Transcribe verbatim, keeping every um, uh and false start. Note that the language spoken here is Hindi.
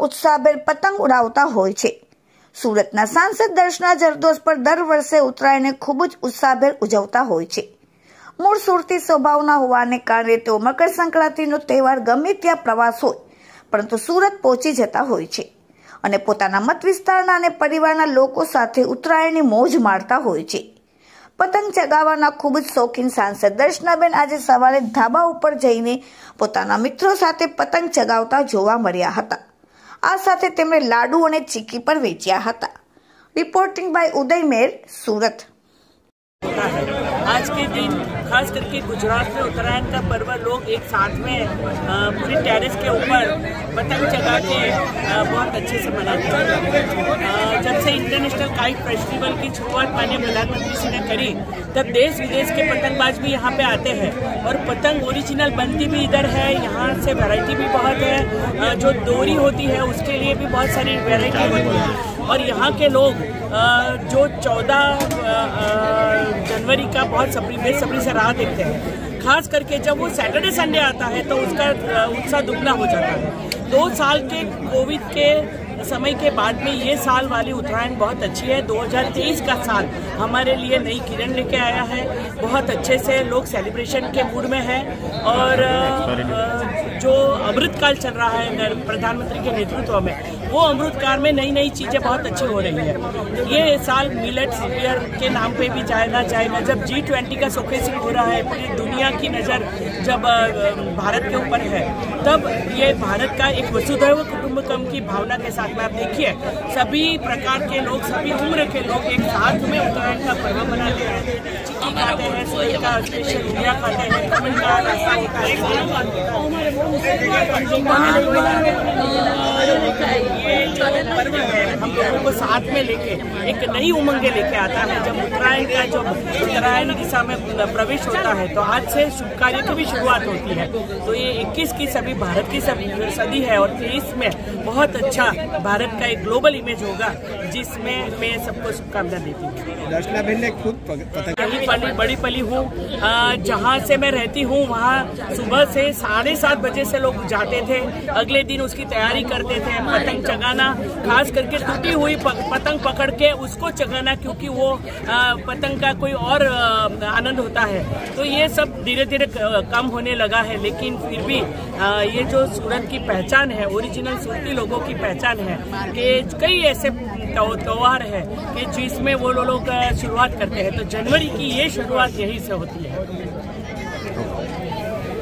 उत्साहभेर पतंग उड़ावता होय छे। सूरतना सांसद दर्शना जरदोश पर दर वर्षे उत्तरायणने खूब ज उत्साहभेर उजवता होय छे। मूळ सुरती स्वभावना होवाने कारणे तेओ मकर संक्रांतिनो तहेवार गमे त्यां प्रवास होय परंतु सूरत पहोंची जता होय छे અને પોતાના મત વિસ્તારના અને પરિવારના લોકો સાથે ઉત્તરાયણની મોજ માણતા હોય છે। પતંગ ચગાવવાના ખૂબ જ શોખીન સાંસદ દર્શનાબેન આજે સવારે ધાબા ઉપર જઈને પોતાના મિત્રો સાથે પતંગ ચગાવતા જોવા મળ્યા હતા। આ સાથે તેમણે લાડુ અને ચીકી પણ વેચ્યા હતા। Reporting by Uday Mer, Surat. आज के दिन खास करके गुजरात में उत्तरायण का पर्व लोग एक साथ में पूरी टेरेस के ऊपर पतंग चगा के बहुत अच्छे से मनाते हैं। जब से इंटरनेशनल काइट फेस्टिवल की शुरुआत माननीय प्रधानमंत्री जी ने करी तब देश विदेश के पतंगबाज भी यहाँ पे आते हैं और पतंग ओरिजिनल बनती भी इधर है। यहाँ से वैरायटी भी बहुत है, जो डोरी होती है उसके लिए भी बहुत सारी वैरायटी होती है। और यहाँ के लोग जो चौदह जनवरी का बहुत बेसब्री से राह देखते हैं। खास करके जब वो सैटरडे संडे आता है तो उसका उत्साह दुगना हो जाता है। दो साल के कोविड के समय के बाद में ये साल वाली उत्तरायण बहुत अच्छी है। दो हज़ार तेईस का साल हमारे लिए नई किरण लेके आया है। बहुत अच्छे से लोग सेलिब्रेशन के मूड में हैं और जो अमृतकाल चल रहा है प्रधानमंत्री के नेतृत्व में, वो अमृतकाल में नई नई चीज़ें बहुत अच्छी हो रही है। ये साल मिलेट्स ईयर के नाम पे भी जाना जाएगा। जब जी ट्वेंटी का शोकेसिंग हो रहा है, पूरी दुनिया की नज़र जब भारत के ऊपर है, तब ये भारत का एक वसुधैव कुटुंबकम की भावना के साथ में आप देखिए सभी प्रकार के लोग, सभी उम्र के लोग एक साथ में उत्तरायण का पर्व मनाते हैं। चिक्की खाते हैं, सूरत का स्पेशल गुजिया खाते हैं, खमन का नाश्ता होता है। ये जो पर्व है हम लोगों को साथ में लेके एक नई उमंगे लेके आता है। जब उत्तरायण का जो उत्तरायण दिशा में प्रवेश होता है तो आज से शुभ कार्य की भी शुरुआत होती है। तो ये इक्कीस की सभी भारत की सदी है और तेईस में बहुत अच्छा भारत का एक ग्लोबल इमेज होगा, जिसमें मैं सबको शुभकामना देती हूँ। दर्शनाबेन ने खुद पली पली बड़ी पली हूँ, जहाँ से मैं रहती हूँ वहाँ सुबह से साढ़े सात बजे से लोग जाते थे, अगले दिन उसकी तैयारी करते थे। पतंग चगाना, खास करके टूटी हुई पतंग पकड़ के उसको चगाना, क्योंकि वो पतंग का कोई और आनंद होता है। तो ये सब धीरे धीरे कम होने लगा है, लेकिन फिर भी ये जो सूरत की पहचान है, ओरिजिनल सूरती लोगों की पहचान है कि कई ऐसे त्योहार है कि जिसमें वो लोग शुरुआत करते हैं। तो जनवरी की ये शुरुआत यहीं से होती है।